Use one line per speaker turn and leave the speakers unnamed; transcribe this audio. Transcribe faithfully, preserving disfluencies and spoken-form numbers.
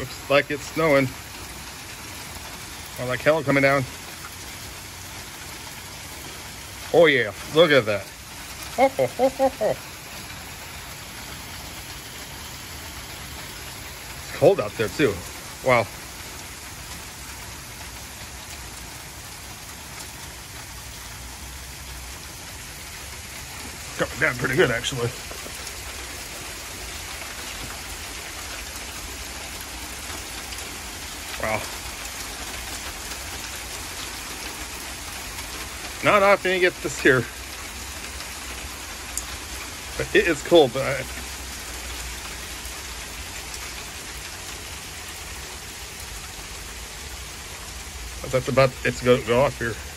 Looks like it's snowing. Or like hell coming down. Oh yeah, look at that. Oh, ho, ho, ho, ho. It's cold out there too. Wow. Coming down pretty good actually. Wow. Not often you get this here. But it is cold, but I, that's about it's going to go off here.